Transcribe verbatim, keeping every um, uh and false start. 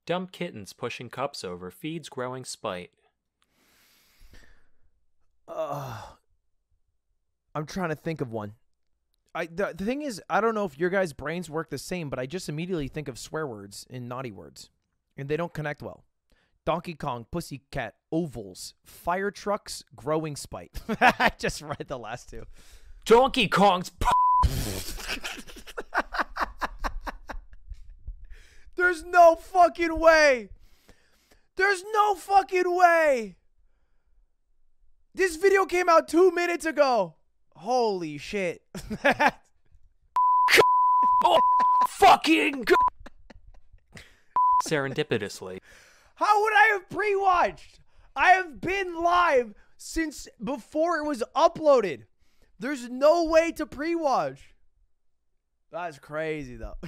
Dumb kittens pushing cups over feeds growing spite. Uh, I'm trying to think of one. I the, the thing is, I don't know if your guys' brains work the same, but I just immediately think of swear words and naughty words, and they don't connect well. Donkey Kong, Pussycat, Ovals, Fire Trucks, Growing Spite. I just read the last two. Donkey Kong's. There's no fucking way. There's no fucking way. This video came out two minutes ago. Holy shit. Oh, fucking. Serendipitously. How would I have pre-watched? I have been live since before it was uploaded. There's no way to pre-watch. That's crazy, though.